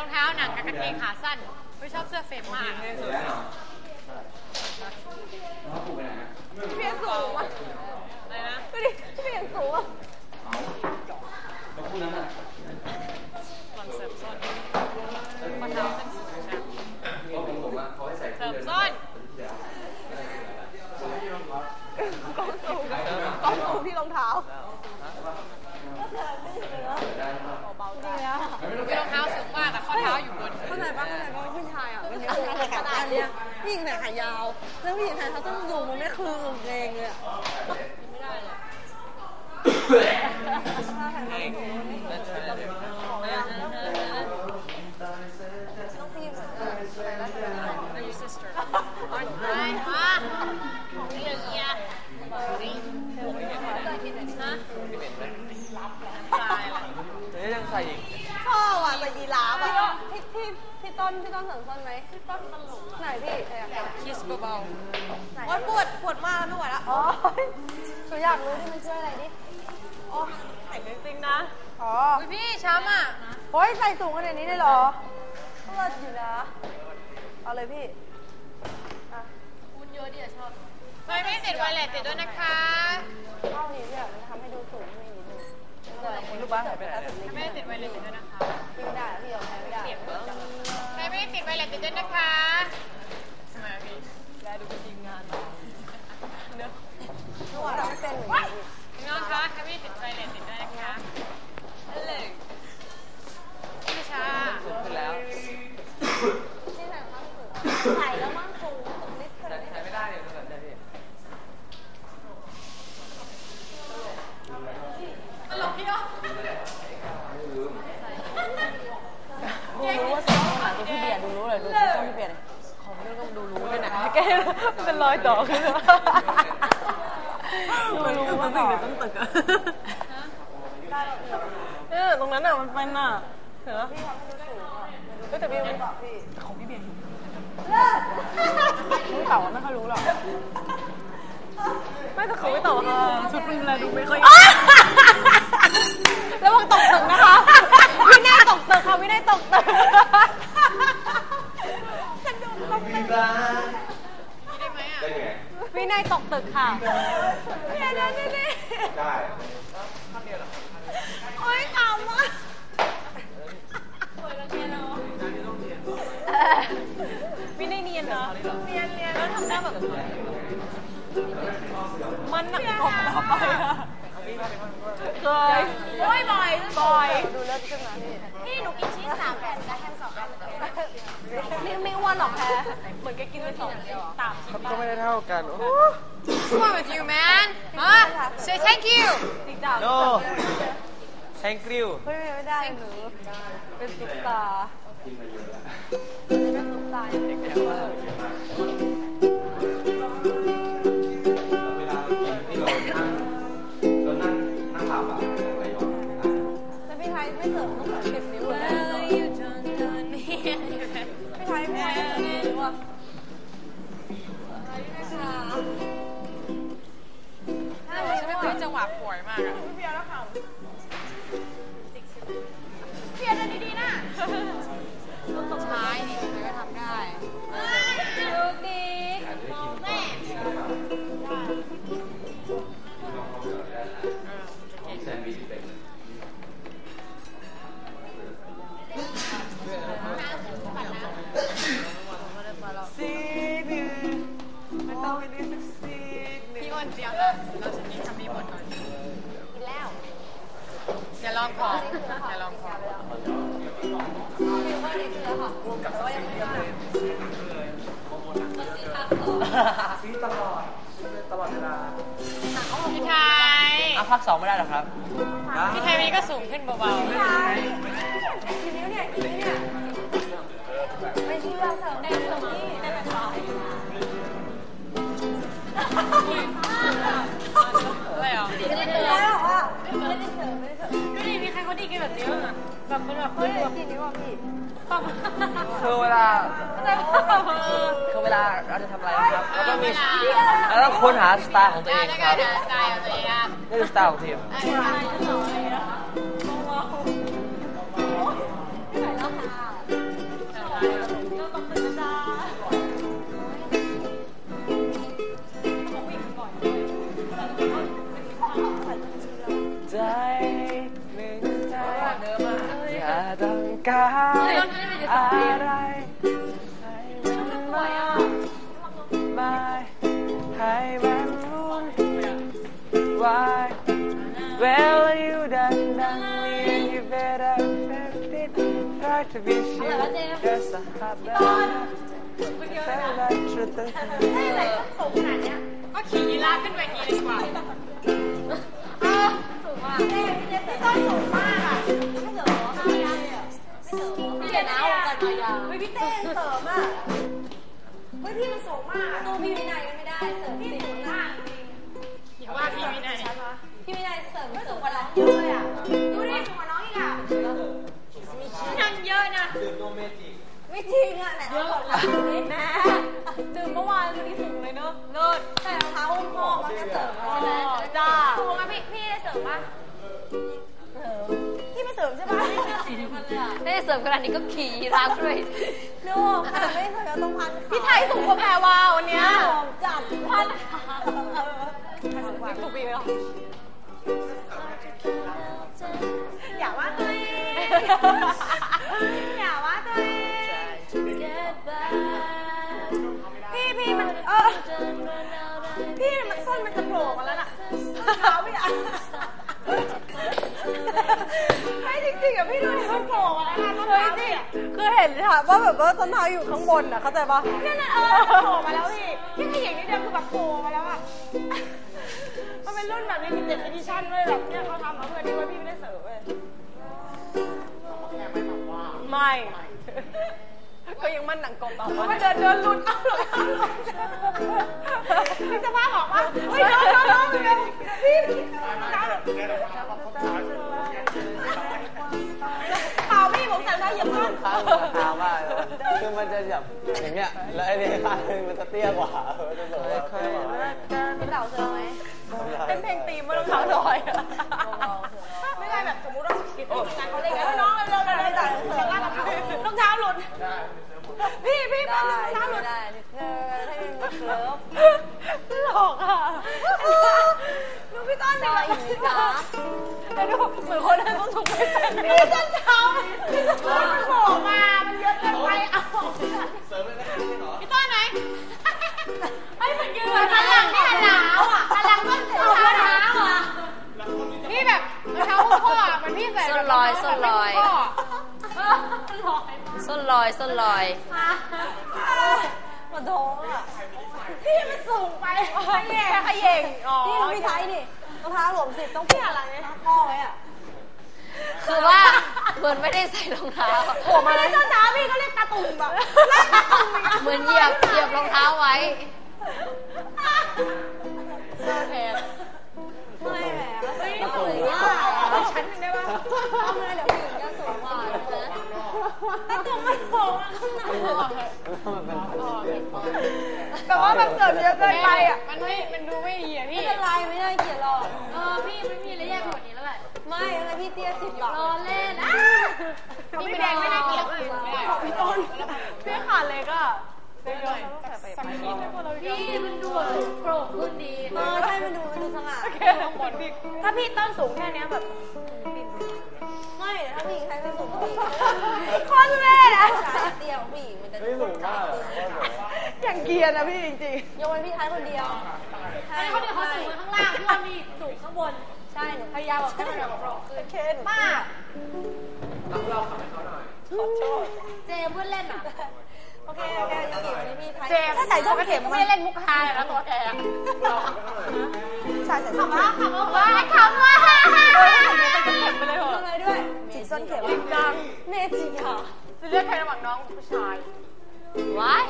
องเท้าหนังกับกางเกงขาสั้นไม่ชอบเสื้อเฟรมมากพี่เพียรสูงอ่ะอะไรนะดูดิพี่เพียรสูงอ่ะลองเสริมส้นข้อเท้าส้นสูงใช่เสริมส้นกองสูงที่รองเท้าเบาๆจริงแล้วมีรองเท้าสูงมากแต่ข้อเท้าอยู่บนเข้าใจป่ะผู้ชายอ่ะมันเนี้ยขนาดเนี้ยผู้หญิงใส่ขายาวแล้วผู้หญิงใส่เขาต้องดูมันไม่คือกางเกงเลยไม่ได้เลยต้องพิมพ์ Are you sister? Aren't I? ฮะเรื่องเงี้ยฮะตายละยังใส่อีกชอบอ่ะใส่ยีราฟอ่ะพี่ต้นเสริมส้นไหมพี่ต้นตลกไหนพี่คิสเบาๆว่าปวดมากไม่ไหวแล้วอ๋อหนูอยากรู้ที่มันช่วยอะไรดิอ๋อใส่จริงๆนะอ๋อพี่ช้ำอ่ะโอ้ยใส่สูงขนาดนี้เลยเหรอก็เลิศอยู่นะเอาเลยพี่คุณเยอะดิชอบไม่ติดไวเลสติดด้วยนะคะเข้านี้เนี่ยมันทำให้ดูสูงไม่นิดนึงลูกบ้านหายไปไหนไม่ติดไวเลสติดด้วยนะคะพี่ไม่ได้พี่เอาไม่ได้ไม่ติดไวเลสติดด้วยนะคะทำไมพี่แลดูเป็นทีมงานเนอะทุกวันไม่เป็นน้องคะไม่ติดไวเลสติดด้วยนะคะเลยพี่ชาขึ้นแล้วใส่แล้วมั่งคงใช้ไม่ได้เลยแบบนี้ตลกพี่เนาะรู้ว่าซ้อมหาดูพี่เบียร์ดูรู้เลยดูซ้อมพี่เบียร์เลยของเรื่องต้องดูรู้ด้วยนะแกเป็นรอยต่อขึ้นดูรู้ว่าสิ่งเดี๋ยวต้องตึกอะตรงนั้นอ่ะมันเป็นอ่ะเห็นไหมพี่ทำให้ดูสูงอ่ะแต่พี่ไม่บอกพี่ของพี่เบียร์ไม่ตอบไม่ค่อยรู้หรอกไม่จะคือไม่ตอบค่ะชุดเป็นอะไรดูไม่ค่อยระวังตกตึกนะคะวินัยตกตึกค่ะวินัยตกตึกฉันดูตกตึกพี่ได้ไหมอ่ะวินัยตกตึกค่ะเนี่ยได้โอ๊ยขำอ่ะวินัยเนียนเนาะเนียนแล้วทำหน้าแบบมันหนักกว่าต่อไปอะเคยบ่อยดูเลิศขึ้นมาพี่หนูกินชีส3แผ่นและแฮม2แผ่นไม่อ้วนหรอกแพ้เหมือนแกกินไป2เดียวตามก็ไม่ได้เท่ากัน What's wrong with you man ฮะ Say thank you No Thank you ไม่ได้หนูเป็นตุ๊กตาเป็นตุ๊กตาเด็กแก่ว่าเวลากินที่เรานั่งหลับอ่ะแต่พี่ไทยไม่เสริมต้องเก็บนิ้วเลยพี่ไทยไม่เสริมนิ้วอ่ะฉันไม่เคยจังหวะป่วยมากอะพี่เบียร์แล้วค่ะเบียร์เดินดีๆนะต้องใช้นี่ใครก็ทำได้ลูกดีแม่แซนด์วิชเป็นไม่ต้องไปดีสักซีพี่อ้วนเตรียมแล้วเราจะนี้ทำนี้หมดก่อนกินแล้วอย่าลองของอย่าลองของพี่ว่าดีขึ้นแล้วค่ะแต่ว่ายังไม่ได้ซีตลอดเวลาพี่ไทยพัก2ไม่ได้หรอครับพี่ไทยวันนี้ก็สูงขึ้นเบาๆพี่ไทยกี่นิ้วเนี่ยไม่เชื่อเสริมได้เสริมนี่ได้เป็นร้อยอะไรอ่ะไม่ได้เลยหรอไม่ได้เสริมไม่ได้มีใครเขาดีกันแบบนี้อ่ะแบบเป็นแบบเฮ้ยกี่นิ้วอ่ะพี่คือเวลาเราจะทำอะไรครับเราต้องมีเราต้องค้นหาสไตล์ของตัวเองครับสไตล์ของตัวเองครับนี่คือสไตล์ของทีมไม่ไหวแล้วค่ะอะไรให้มันมาไม่ให้มันวุ่นวาย Well you done me and you better accept it Try to be sure there's a habit Tell that truth and ให้ไหนสูงขนาดเนี้ยก็ขี่ยีราฟขึ้นเวทีเลยดีกว่าสูงมากพี่ต้นสูงมากอ่ะไม่เสริมไม่ได้เลยอ่ะไม่เสริมพี่เดี๋ยวนะวงการมายาเฮ้ยพี่เต้เสริมอ่ะเฮ้ยพี่มันสูงมากตัวพี่วินัยก็ไม่ได้เสริมพี่สูงมากจริงอย่าว่าพี่วินัยพี่วินัยเสริมสูงกว่าน้องเยอะเลยอ่ะดูดิสูงกว่าน้องอีกอ่ะนั่งเยอะนะดื่มนมเมจิไม่จริงอ่ะไหนเยอะกว่านี้แม่ดื่มเมื่อวานวันนี้สูงเลยเนอะเลิศใส่รองเท้าหุ้มคอมาแค่เสริมใช่ไหมจ้าสูงอ่ะพี่ได้เสริมป่ะพี่ไม่เสริมใช่ป่ะไม่ได้เสริมขนาดนี้ก็ขี่รักด้วยลูกไม่เสริมก็ต้องพันพี่ไทยสูงกว่าแพรวาวันเนี้ยจัดพันถูกปีไหมล่ะอย่าว่าตัวเองอย่าว่าตัวเองพี่มันพี่มันส้นมันจะโผล่มาแล้วน่ะเท้าพี่อ่ะไม่จริงๆอ่ะพี่ดูดิมันโผล่มาแล้วนะต้นเท้าพี่คือเห็นค่ะว่าแบบว่าต้นเท้าอยู่ข้างบนอ่ะเข้าใจปะนั่นโผล่มาแล้วพี่ขยิงนิดเดียวคือแบบโผล่มาแล้วอ่ะมันเป็นรุ่นแบบนี้เป็น7 edition ด้วยแบบเนี่ยเขาทำมาเพื่อที่ว่าพี่ไม่ได้เสิร์ฟเลยไม่ก็ยังมั่นหนังกบต่อไปมันเดินลุ้นเอาหรอกพี่จะว่าบอกว่าเฮ้ยน้องเลยพี่เปล่าพี่ผมใส่ได้เยอะมากข้างเท้ามากคือมันจะแบบอย่างเงี้ยแล้วไอ้นี่ข้างนึงมันจะเตี้ยกว่ามันจะแบบว่าพี่เต่าเสือไหมเป็นเพลงตีมรองเท้าลอยไม่ได้แบบสมมติว่ากิจกรรมงานเขาเล่นกันน้องเราได้แต่รองเท้าหลุดพี่เป็นรองเท้าหลุดได้ให้มันเคลิ้มหลอกอ่ะดูพี่ต้นหน่อยนะแล้วดูเหมือนคนนั้นต้องถูกไม่เป็นพี่ต้นเท้ามันโผล่มามันเยอะเกินไปเอาเสริมเลยนะพี่หรอพี่ต้นไหนให้มันยืนพลังที่หนาวอ่ะพลังต้นเท้าหนาวอ่ะนี่แบบเท้าพ่อเหมือนพี่ใส่ส้นลอยส้นลอยมาโดนอ่ะพี่มันสูงไปขย่งอ๋อพี่ไทยนี่รองเท้าหลวม10ต้องพี่อะไรเนี่ยข้อไว้อ่ะคือว่าเหมือนไม่ได้ใส่รองเท้าผมไม่ได้เจ้าเท้าพี่ก็เรียกตาตุ่มแบบตาตุ่มเหมือนเหยียบรองเท้าไว้เสื้อแพงไม่แหมไม่เอาเลยชั้นหนึ่งได้ป่ะทำไมเดี๋ยวผู้หญิงจะสูงกว่านะตาตุ่มมันโผล่มาข้างในแต่ว่ามันเสริมเยอะเกินไปอ่ะมันดูไม่ดีอ่ะพี่ไม่เป็นไรไม่ได้เกลียดหรอกพี่เลยแย่กว่านี้แล้วแหละไม่อะไรพี่เตี้ย10 บาทรอเล่นพี่แดงไม่ได้เกลียดของพี่ต้นพี่ขาเล็กอ่ะพี่มันดูโปร่งขึ้นดีใช่มันดูสง่าถ้าพี่ต้นสูงแค่นี้แบบไม่ถ้าพี่ใครก็สูงคนแม่นะเตี้ยของพี่มันจะไม่สูงมากอย่างเกียร์นะพี่จริงๆยกเว้นพี่ไทยคนเดียวเขาเดี๋ยวเขาสูงข้างล่างพี่ว่ามีสูงข้างบนใช่หนูพยายามแบบให้มันแบบโปร่งขึ้นป้าเราขับให้เขาหน่อยขอโทษเจมเพื่อนเล่นอ่ะโอเคยังเก็บวันนี้พี่ไทยเจมถ้าใส่ช่องเข็มไม่เล่นมุกฮาเลยนะตัวแกเราขับให้เขาหน่อยใช่ใส่ช่องเข็มขับว่าอะไรด้วยจีส้นเข็มจริงจังเมจิค่ะจะเลือกใครระหว่างน้องผู้ชายว้าย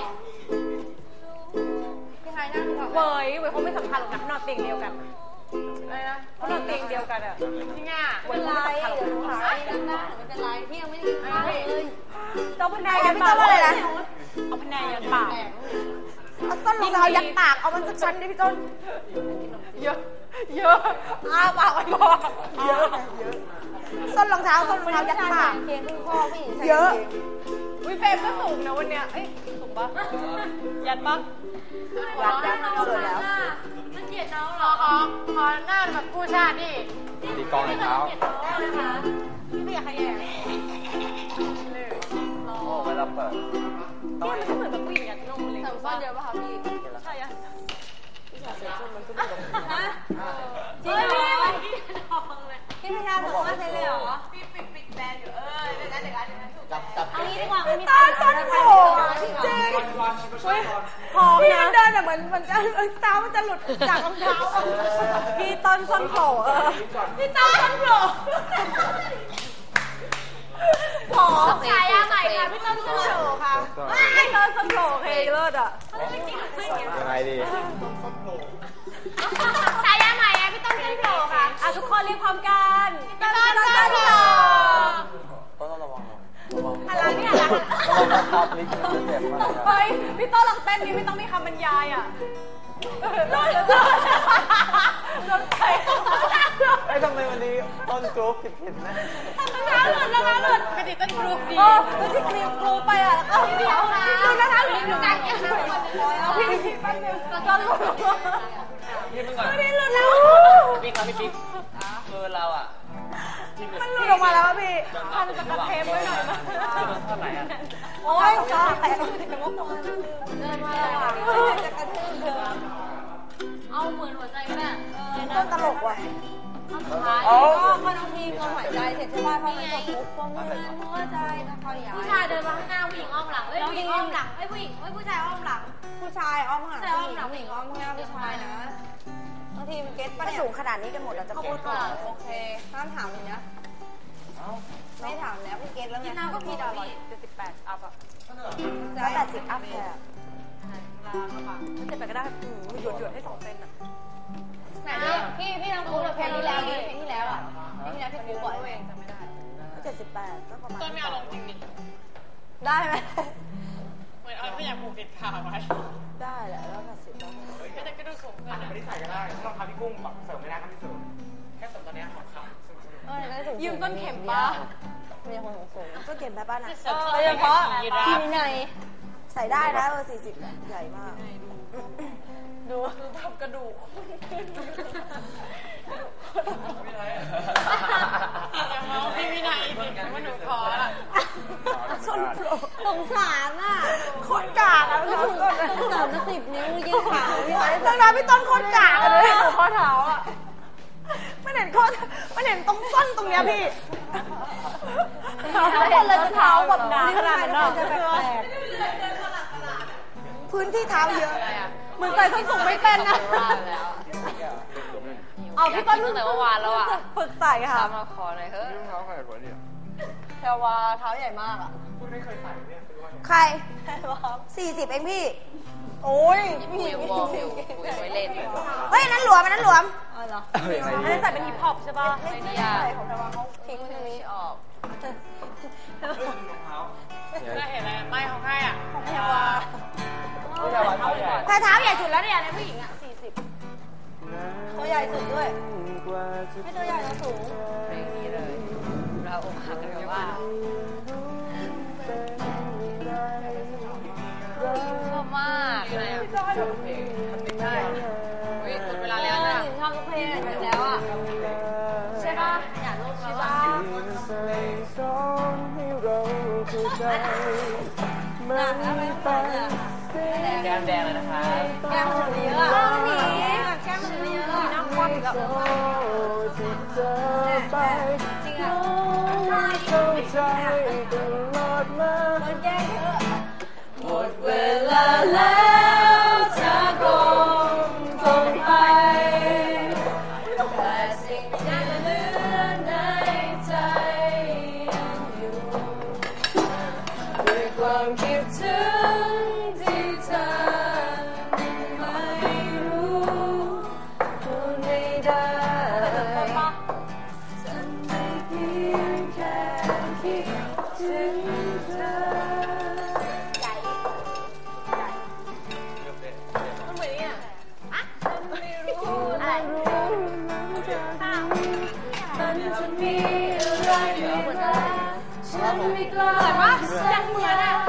พี่ไทยนั่งก่อนเว้ยเขาไม่สำคัญหรอกนะนอนเตียงเดียวกันอะไรนะเขานอนเตียงเดียวกันอะจริงอ่ะเป็นไรเดี๋ยวหนูหานั่งได้ไม่เป็นไรพี่ยังไม่ได้กินข้าวเลยโต๊ะพนักงานพี่ต้นว่าอะไรนะเอาพนักงานปากเอาต้นรองเท้ายัดปากเอามันสักชั้นดิพี่ต้นเยอะอ้าปากไว้บอกเยอะส้นรองเท้ายัดปากเกงครึ่งข้อพี่เยอะวิเฟรมก็สูงนะวันเนี้ยเอ้ยสูงปะยัดปะยัดสวยแล้วมันเกลียดน้องเหรขออหน้าแบบผู้ชาติดิตีกองในเท้าเกลียดน้องนะคะพี่ไม่อยากขยันเราเปิดเนี่ยมันก็เหมือนแบบผู้หญิงยัดนมอะไรอย่างเสริมเงี้ยซ่อนเยอะป่ะคะพี่ใช่อะฮะจริงเหรอพี่พยาเสริมซ่อนเลยเหรอปิดแบรนด์อยู่เป็นร้านเด็กร้านนึงเอางี้ดีกว่ามันมีตาสั้นโผล่จริงพร้อมพี่นะเดินแบบเหมือนจะเท้ามันจะหลุดจากรองเท้าพี่ต้นส้นโผล่พี่ต้นส้นโผล่ผอมฉายาใหม่ค่ะพี่ต้นส้นโผล่ค่ะพี่ต้นส้นโผล่เพลงเลิศอ่ะยังไงดีฉายาใหม่ไงพี่ต้นส้นโผล่ค่ะทุกคนเรียกพร้อมกันพี่ต้นส้นโผล่ต้องระวังอะไรเนี่ยนะระวังครับลิฟต์เจ็บมากเฮ้ยพี่ต้นลองเต้นนี้ไม่ต้องมีคำบรรยายอ่ะรถไฟไอ้ทำไมวันนี้ต้นกรุ๊ปผิดนะนะคะหลุดนะคะหลุดปกติต้นกรุ๊ปดีไม่ใช่กรีมกรุ๊ปไปอ่ะแล้วก็เดียวนะหลุดนะคะหลุดอยู่กันเอาพี่แป๊บนึงแล้วก็หลุดพี่เพิ่งก่อนไม่ได้หลุดแล้วพี่ครับพี่ปิ๊กคือเราอ่ะมันหลุดออกมาแล้วพี่พันจะกระเทมไว้หน่อยมั้ยเท่าไหร่อ่ะโอ้ยจ้าแต่เมื่อวานเดินมาจะกระทืบเธอเอาเหมือนหัวใจก็ได้ต้นตลกว่ะก็พอน้องพีพอหายใจเสร็จใช่ป่ะพอมันจบปุ๊บก็เหมือนหัวใจต้องคอยย้ายผู้ชายเดินมาข้างหน้าผู้หญิงอ้อมหลังผู้หญิงอ้อมหลังผู้หญิงผู้ชายอ้อมหลังผู้ชายอ้อมหาผู้ชายอ้อมหลังผู้หญิงอ้อมข้างหน้าผู้ชายนะบางทีมันเก็ตป่ะเนี่ยสูงขนาดนี้กันหมดแล้วจะขอบคุณค่ะโอเคห้ามถามเลยนะไม่ถามแล้วพี่เก็ตแล้วไงน้ำก็ผิดอ่ะพี่ 78อัพอ่ะใจ 80อัพแค่78ก็ได้หยดให้2เซนอ่ะไหนพี่น้ำคุ้เพลงที่แล้วเพลงที่แล้วอ่ะเพลงที่แล้วพี่คุ้บ่อยเองจำไม่ได้ 78ก็ประมาณต้นไม่เอาลงจริงดิได้ไหมเหมือนเอาขยะผูกติดขาไว้ได้แหละแล้ว80แล้วก็จะกระดูกสูงขึ้นไม่ได้ใส่ก็ได้ถ้าเราทำพี่กุ้งแบบเสริมไม่ได้ก็ไม่เสริมแค่เสริมตอนนี้ของเขายืมต้นเข็มป้ามีคนสูงต้นเข็มป้านะโดยเฉพาะทีไหนใส่ได้นะ40ใหญ่มากดูทำกระดูกอย่าเมาพี่วินัยดิว่าหนูขอละส้นโผล่สงสารอ่ะโคตรกากอ่ะพี่ต้นต้อง10 นิ้วยืดขาพี่ไว้เรื่องนั้นพี่ต้นโคตรกากเลยข้อเท้าอ่ะไม่เห็นข้อไม่เห็นตรงส้นตรงเนี้ยพี่ทุกคนเลยจะเท้าแบบหนาขนาดนั้นอ่ะพื้นที่เท้าเยอะเหมือนใส่ส้นสูงไม่เป็นนะเอาพี่ต้นตั้งแต่เมื่อวานแล้วอ่ะฝึกใส่ค่ะมาขอหน่อยเฮ้ยเท้าใครกว่านี้แพรวาเท้าใหญ่มากอ่ะคุณไม่เคยใส่เนี่ยซื้อไว้ใคร40เองพี่โอ้ยคุยวอร์มอยู่คุยไว้เล่นเฮ้ยนั้นหลวมอันนั้นหลวมอ๋อเหรออันนั้นใส่เป็นฮิปฮอปใช่ป่ะไม่ใช่ของแพรวาเขาทิ้งตรงนี้ออกรองเท้าได้เห็นอะไรไม่ของใครอ่ะแพรวาแพ้เท้าใหญ่สุดแล้วเนี่ยในผู้หญิงอ่ะ40 ตัวใหญ่สุดด้วยกว่าจะไม่ตัวใหญ่แล้วสูงเพลงนี้เลย เราอกหักกันแบบว่าชอบมากเลยอ่ะใช่เฮ้ยหมดเวลาแล้วนะชอบทุกเพลงอยู่แล้วอ่ะใช่ป่ะอยากรู้ใช่ป่ะสอนให้เราเข้าใจมันเป็นแดงแดงเลยนะคะแก้มมันเยอะอ่ะแก้มมันเยอะอ่ะน้ำคว่ำอีกแล้วที่เจอไปจริงอ่ะเข้าใจตลอดมาโดนแก้มเยอะหมดเวลาแล้วจะคงไปแต่สิ่งที่เหลือในใจยังอยู่ด้วยความคิดถึงที่เธอไม่รู้พูดไม่ได้ฉันไม่เพียงแค่คิดถึงเธอมันเหมือนเนี่ยอะไรมันจะมีอะไรเหมือนฉันไม่กล้ายังเหมือนอ่ะ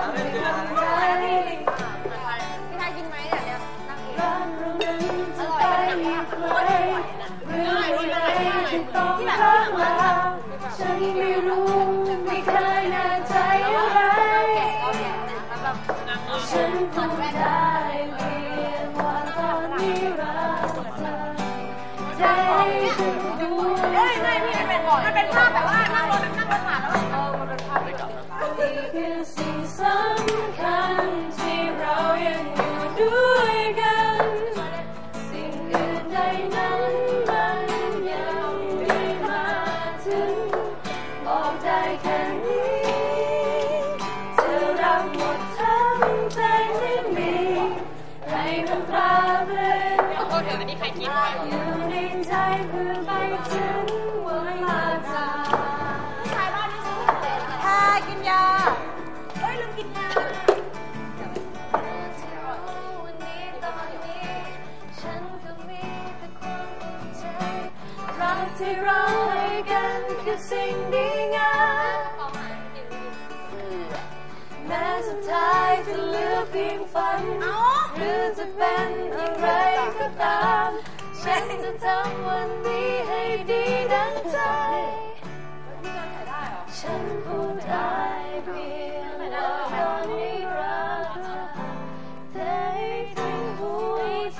พี่ชายกินไหมเนี่ยนั่งเองรักเรานั้นจะไปไกลเรื่องอะไรที่ต้องรักมาฉันไม่รู้ไม่เคยแน่ใจอะไรได้เปลี่ยนวันตอนนี้รักเธอใจฉันดูไม่พี่มันเป็นภาพแบบว่านั่งรถผ่านแล้วมันเป็นภาพนี่คือสิ่งสำคัญที่เรายังอยู่ด้วยกันสิ่งอื่นใดนั้นมันยังไม่มาถึงบอกได้แค่นี้เธอรับหมดทั้งใจที่มีให้มันตราตรึงอยู่ในใจเพื่อไปถึงวันลาจากชายบ้านนี่ชื่อทากินยาลืมกินยาวันนี้ตอนนี้ฉันก็มีแต่ความภูมิใจรักที่เราให้กันคือสิ่งดีงามแม้สุดท้ายจะเหลือเพียงฝันหรือจะเป็นอะไรก็ตามฉันจะทำวันนี้ให้ดีดังใจฉันพูดได้เพียงว่าตอนนี้รักเธอให้ถึงหัวใจ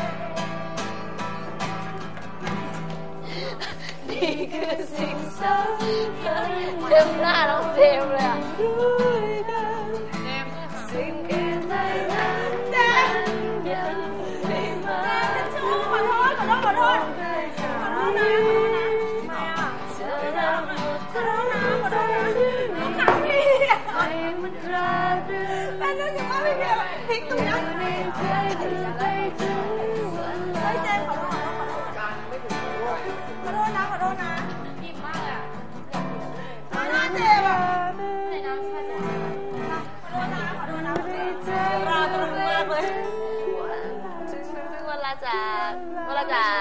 นี่คือสิ่งสำคัญเต็มหน้าน้องเจมเลยอ่ะด้วยกันสิ่งอื่นใดนั้นยังไม่มาถึงขอโทษนะเธอรับหมดใจน้องขำพี่ให้มันตราตรึงแต่นึกถึงว่าพี่เบียร์พลิกตรงนั้นในใจคือไปถึงวันลาเจนขอโทษนะอิ่มมากเลยอ่ะน้าเจมอ่ะไหนน้ำขอโทษนะราตรึงมากเลยซึ่งวันลาจากเลยอ่ะ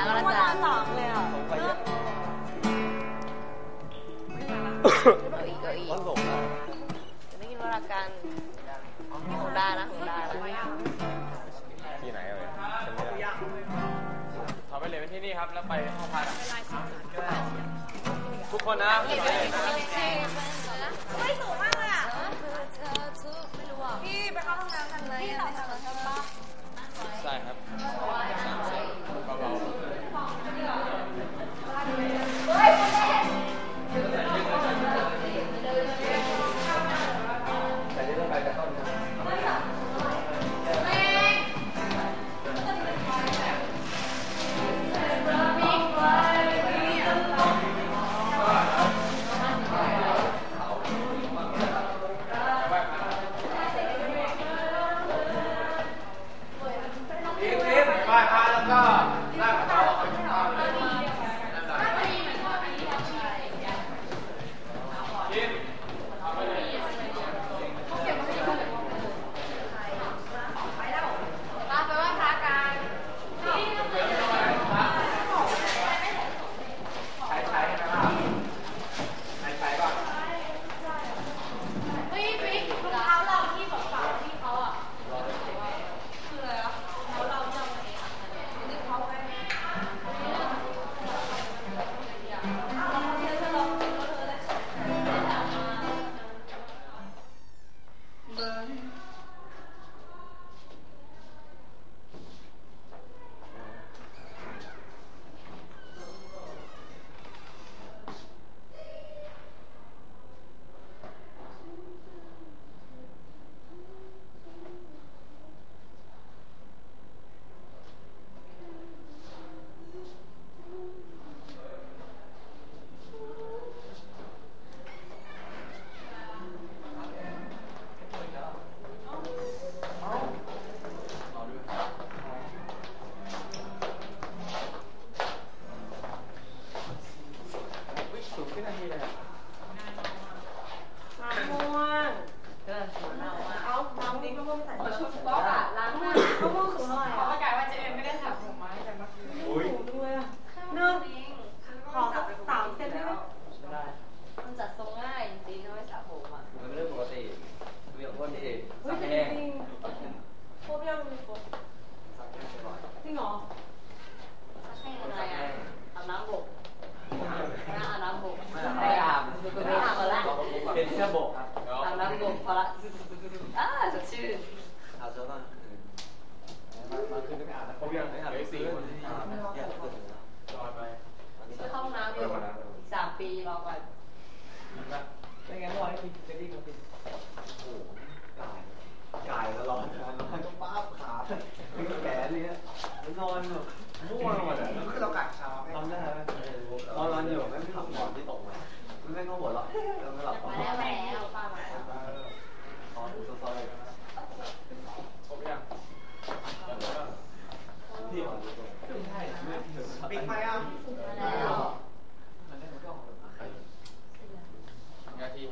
วันหลงนะจะไม่กินวรากันของได้นะของได้ที่ไหนเลยทำไปเลยที่นี่ครับแล้วไปห้องพักทุกคนนะไม่สูงมากเลยอ่ะพี่ไปเข้าห้องน้ำกันเลยพี่สาวๆใช่ปะใช่ครับเบาเป็นเสื้อบกครับอาบน้ำบกพอละสดชื่นาเช้าบ้างมาคืนไปอ่านนะเขายังไม่อ่านเลย4 คนอยากเปิดจอยไปซื้อห้องน้ำอยู่อีก3 ปีรอก่อนไม่งั้นรอให้กินจะดิ้งกินโอ้โหกายแล้วร้อนต้องป้าบขาเป็นแขนเลยนะนอนแบบม่วงหมดอ่ะคือเรากัดเช้าทำได้ไหมนอนอยู่ไม่หลับนอนที่ตกมาไม่ก็หัวเราะแล้วไม่หลับมาแล้วป้ามาแล้วนอนดูซอยผมยังที่อ่อนใช่ปิดไฟอ่ะมาแล้วนาที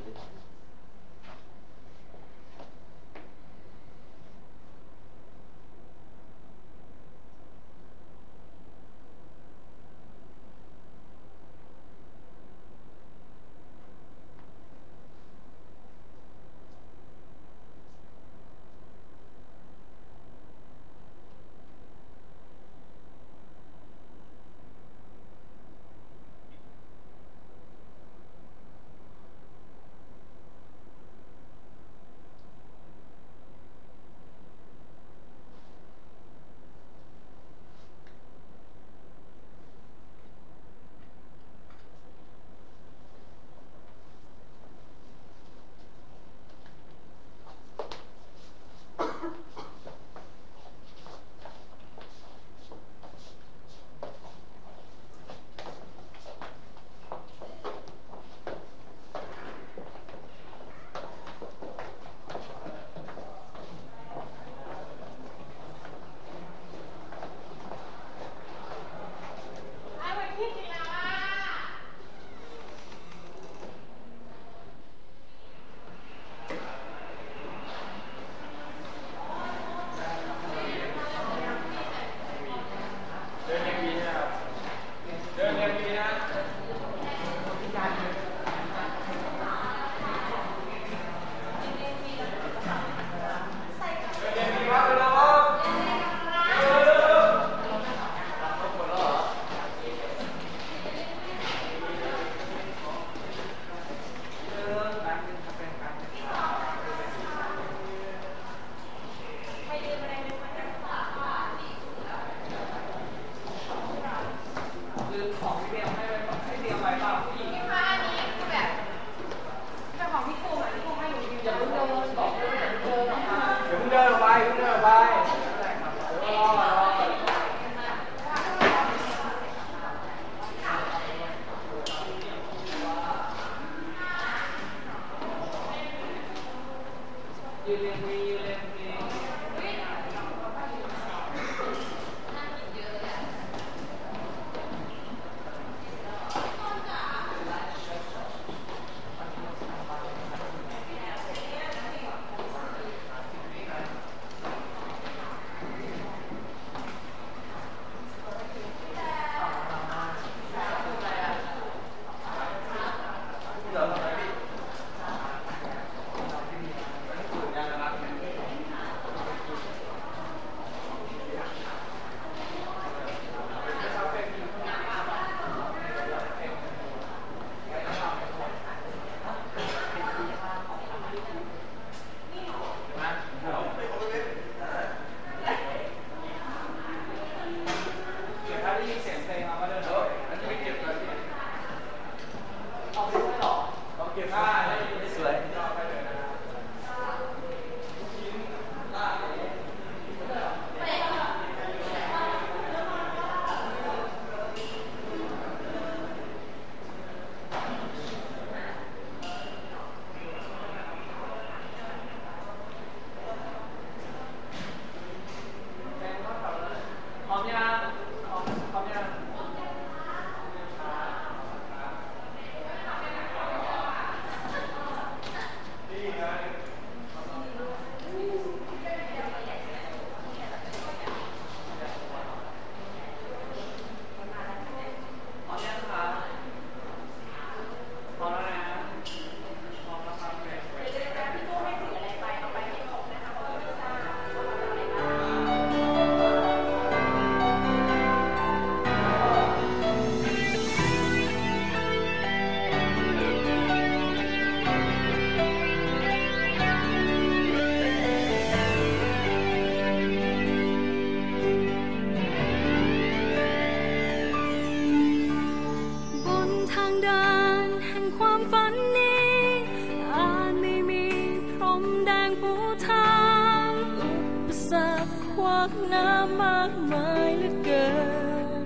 ปูทางอุปสรรคขวางหน้ามากมายเหลือเกิน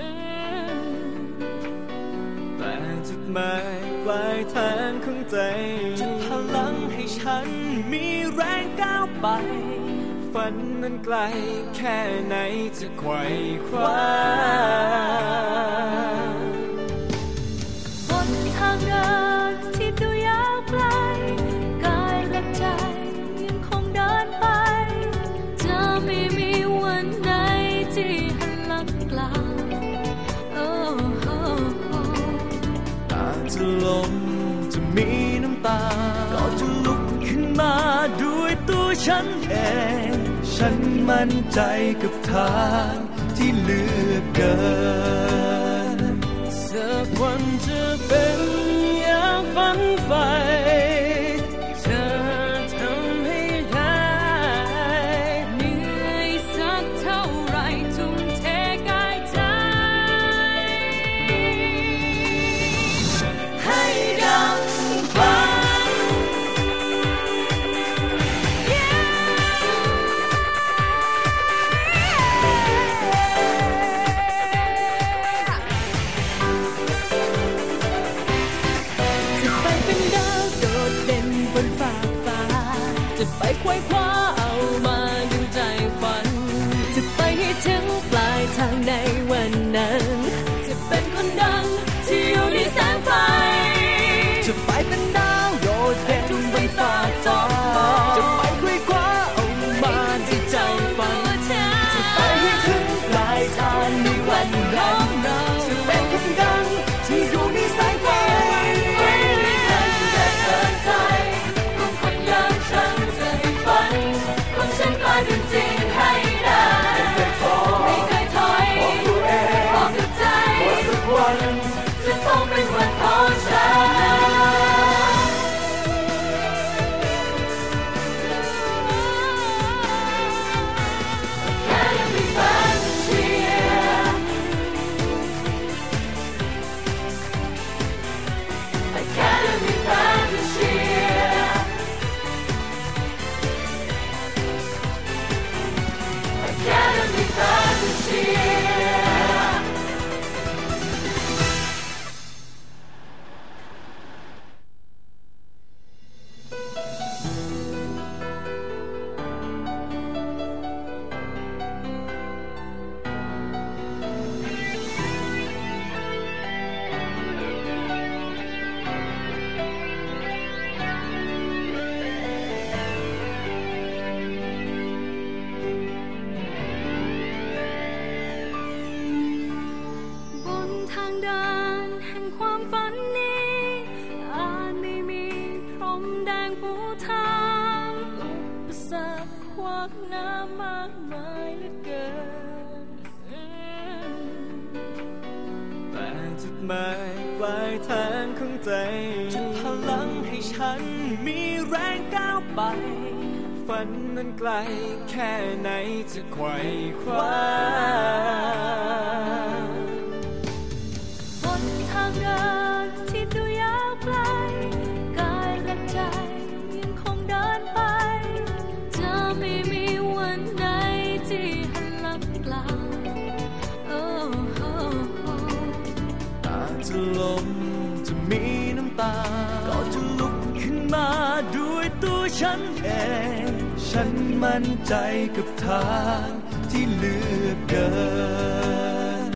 แต่จุดหมายปลายทางของใจจะพลังให้ฉันมีแรงก้าวไปฝันนั้นไกลแค่ไหนจะไขว่คว้าบนทางเดินที่ดูยาวไกลกายและใจยังคงเดินไปจะไม่มีวันไหนที่หันหลังกลับอาจจะล้มจะมีน้ำตาก็จะลุกขึ้นมาด้วยตัวฉันเองฉันมั่นใจกับทางที่เลือกเดินสักวันจะเป็นอย่างฝันใฝ่จะทำให้ได้เหนื่อยสักเท่าไรทุ่มเทกายใจให้ดังฝันจะไปไขว่คว้าเอามาดึงใจฝันจะไปให้ถึงปลายทางในวันนั้นจะเป็นคนดังที่อยู่ในแสงไฟจะไปเป็นดาวโดดเด่นบนฟ้าจอจะไปไขว่คว้าเอามาดึงใจฝันจะไปให้ถึงปลายทางในวันนั้นจะเป็นคนดังที่อยู่ในแสงไฟฉันกลายเป็นจริงให้ได้ไม่เคยถอยบอกตัวเองบอกกับใจว่าสักวันจะต้องเป็นวันของฉันแค่ยังมีฝันเชียร์แค่ยังมีฝันเชียร์Academy Fantasy หมายปลายทางของใจจะพลังให้ฉันมีแรงก้าวไปฝันนั้นไกลแค่ไหนจะไขว่คว้าบนทางเดินที่ดูยาวไกลกายและใจยังคงเดินไปจะไม่มีวันไหนที่หันหลังกลับอาจจะล้มจะมีน้ำตาก็จะลุกขึ้นมาด้วยตัวฉันเองฉันมั่นใจกับทางที่เลือกเดิน